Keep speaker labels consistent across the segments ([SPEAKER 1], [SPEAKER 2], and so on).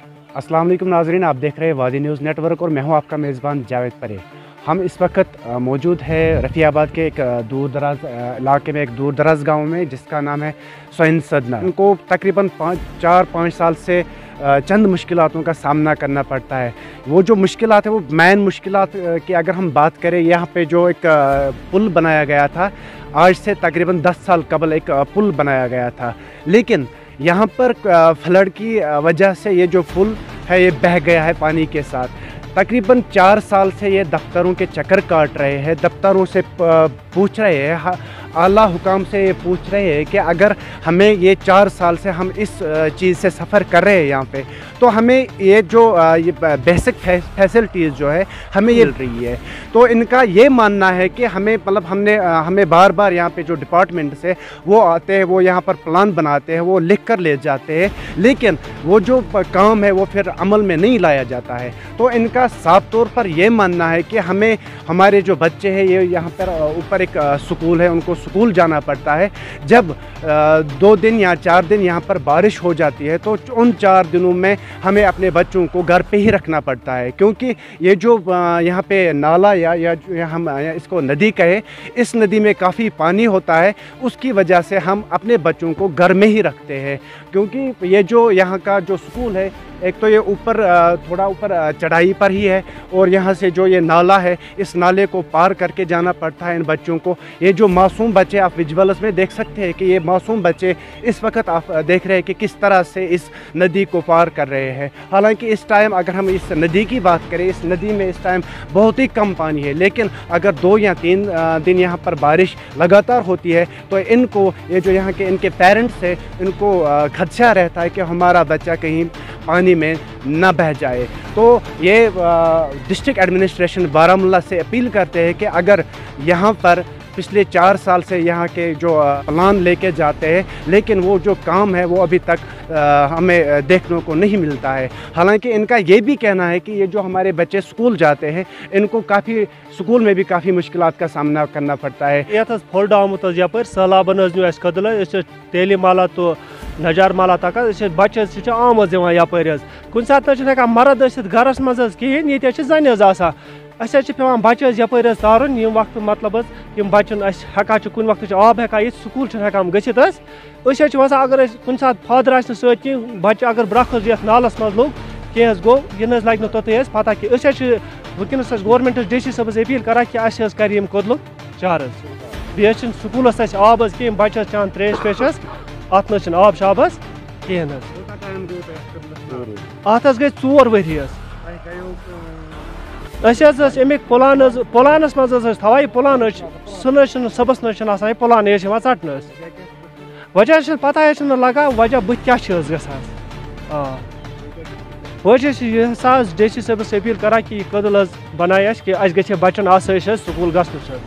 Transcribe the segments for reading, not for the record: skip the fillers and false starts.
[SPEAKER 1] अस्सलाम वालेकुम नाज़रीन, आप देख रहे हैं वादी न्यूज़ नेटवर्क और मैं हूं आपका मेज़बान जावेद परे। हम इस वक्त मौजूद है रफ़ियाबाद के एक दूर दराज इलाके में, एक दूर दराज गाँव में जिसका नाम है सोइन सदना। उनको तकरीबन 4-5 साल से चंद मुश्किलातों का सामना करना पड़ता है। वो जो मुश्किलात है वो मेन मुश्किलात की अगर हम बात करें, यहाँ पे जो एक पुल बनाया गया था, आज से तकरीबन 10 साल कबल एक पुल बनाया गया था, लेकिन यहाँ पर फ्लड की वजह से ये जो पुल है ये बह गया है पानी के साथ। तकरीबन 4 साल से ये दफ्तरों के चक्कर काट रहे हैं, दफ्तरों से पूछ रहे हैं, आला हुकाम से ये पूछ रहे हैं कि अगर हमें ये 4 साल से हम इस चीज़ से सफ़र कर रहे हैं यहाँ पे, तो हमें ये जो ये बेसिक फैसिलिटीज़ जो है हमें ये मिल रही है। तो इनका ये मानना है कि हमें मतलब हमें बार बार यहाँ पे जो डिपार्टमेंट से वो आते हैं, वो यहाँ पर प्लान बनाते हैं, वो लिख कर ले जाते हैं, लेकिन वो जो काम है वो फिर अमल में नहीं लाया जाता है। तो इनका साफ तौर पर ये मानना है कि हमें हमारे जो बच्चे हैं, ये यहाँ पर ऊपर एक स्कूल है, उनको स्कूल जाना पड़ता है। जब 2 दिन या 4 दिन यहाँ पर बारिश हो जाती है तो उन 4 दिनों में हमें अपने बच्चों को घर पे ही रखना पड़ता है, क्योंकि ये जो यहाँ पे नाला या हम इसको नदी कहें, इस नदी में काफ़ी पानी होता है, उसकी वजह से हम अपने बच्चों को घर में ही रखते हैं। क्योंकि ये जो यहाँ का जो स्कूल है, एक तो ये ऊपर थोड़ा ऊपर चढ़ाई पर ही है, और यहाँ से जो ये नाला है, इस नाले को पार करके जाना पड़ता है इन बच्चों को। ये जो मासूम बच्चे आप विजुअल्स में देख सकते हैं कि ये मासूम बच्चे इस वक्त आप देख रहे हैं कि किस तरह से इस नदी को पार कर रहे हैं। हालांकि इस टाइम अगर हम इस नदी की बात करें, इस नदी में इस टाइम बहुत ही कम पानी है, लेकिन अगर 2 या 3 दिन यहाँ पर बारिश लगातार होती है तो इनको, ये जो यहाँ के इनके पेरेंट्स हैं, इनको खदशा रहता है कि हमारा बच्चा कहीं पानी में न बह जाए। तो ये डिस्ट्रिक्ट एडमिनिस्ट्रेशन बारामूला से अपील करते हैं कि अगर यहाँ पर पिछले 4 साल से यहाँ के जो प्लान लेके जाते हैं, लेकिन वो जो काम है वो अभी तक हमें देखने को नहीं मिलता है। हालांकि इनका ये भी कहना है कि ये जो हमारे बच्चे स्कूल जाते हैं, इनको काफ़ी स्कूल में भी काफ़ी मुश्किलात का सामना करना पड़ता है।
[SPEAKER 2] ये फोल्ड आमुत यपर सैलाबन न्यू अस कदल तेली माला तो नजार माला तक बच्चे आम यपर कुन सात हेकान मरद गरस मज कहें, ये जन पे बच्चे यपर तारुन यम वक्त मतलब यम बच्चन हेकान कुन वक्त आब हेकान स्कूल हेकान गसित वसान अगर कुन सात फादर आ सह बच्चे अगर ब्रख ये नालस मज लोग कह गो यह लगे ना तोत पता कि वनस गवर्नमेंट डी सी सबस अपील कर कर कदल चार बे स्कूलस आब कह बच्चे चान त्रेश पेश अत आब शाब कहें अत गई 4 वरी अमिक पुलानस मज थवा पुलान सह सबस न पुलान ये ٹھٹن वजह पता लगा वजह बुत क्या गस डी सी सबस अपील कर कि कदल बनाए कि गे बच्चन आसाइश स्कूल गसन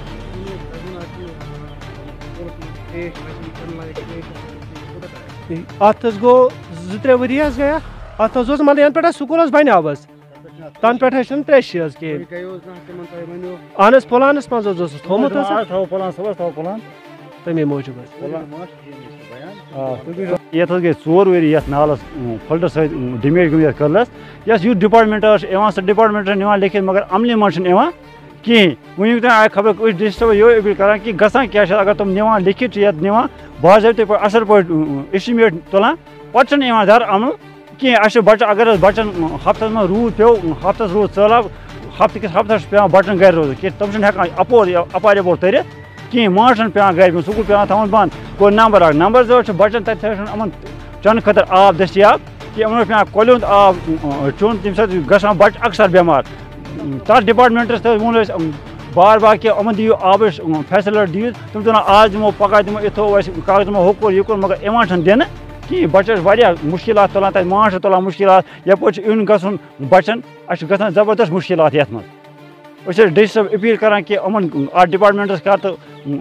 [SPEAKER 2] अत गो 2-3 वरी गया अत मतलब यन पे स्कूल बन बस तन पे 3 कहें पुलानस मज थोमुत तमे मूजूब
[SPEAKER 3] ये गई 4 वरी ये नालस फल्ड समेज गई कदलस यस यूथ डिपार्टमेंट सह डिपार्टमेंट निवान लिखित मगर अमली मन कहें वन तक खबर डिस्ट्रिक्ट यो अपील कर कि गसान क्या अगर तुम निवान लिखित ये निवान बाज़ाब्ते पे असल पे एस्टिमेट तुलान पे दर अमल कहें बच्चे अगर बच्चन हफ्तस में रूद पे हफ्तस रूद सैलाब हफ्तस पे बच्चन घर रोज कि तुम अपार यपोर तर कहें मास्टरन पे घर स्कूल पे थवन बंद गो नंबर 2 बच्चन तमन चन खतर आब दस्तियाब कि पे कोल आब चुन तम सा बच्चे अक्सर बेमार तथ डिपार्टमेंटस वो बार बार कि अमन दियो आब फैसिलिटी दियो तुम दिन आज दिमो पका दिमो इथो कागज में होकुर युकुर मगर इवान दिन कि बच्चे मुश्किल तुलान तक मास्टर तुलान मुश्किल यप इन गसन बच्चन गसान जबरदस्त मुश्किल ये डी सी अपील कर कि अमन अ डिपार्टमेंटस कर तो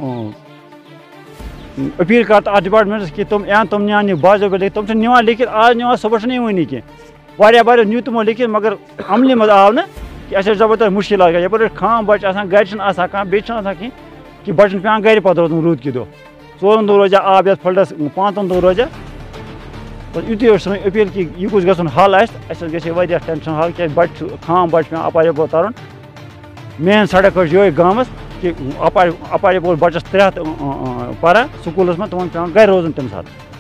[SPEAKER 3] अपील कर अ डिपार्टमेंटस कि तुम तुम नियान बाज़ाब्ते तुम निवान लिखित आज निवान सुबह नहीं वन कह वार न्यू तमो लिखित मगर अमली मज आव न कि जबरदस्त मुश्किल यपर खाम बच्चे घर कहें कि बच्चन पे घर पे रोजन रूद कि दो 4 दह रोजा आब ये फल्डस 5 दह रोजा بس یُتُے سٲنۍ أپیٖل کہِ یہِ گوٚژھ گژھُن حل اَسہِ حظ گژھِ واریاہ ٹٮ۪نشَن حل کیٛازِ بَچہِ چھُ خام بَچہِ پیٚوان اَپارِ یَپور تَرُن مین سڑک حظ چھِ یِہوٚے گامَس کہِ اَپارِ یَپور بَچَس 300 پَران سکوٗلَس منٛز تِمَن پیٚوان گَرِ روزُن تَمہِ ساتہٕ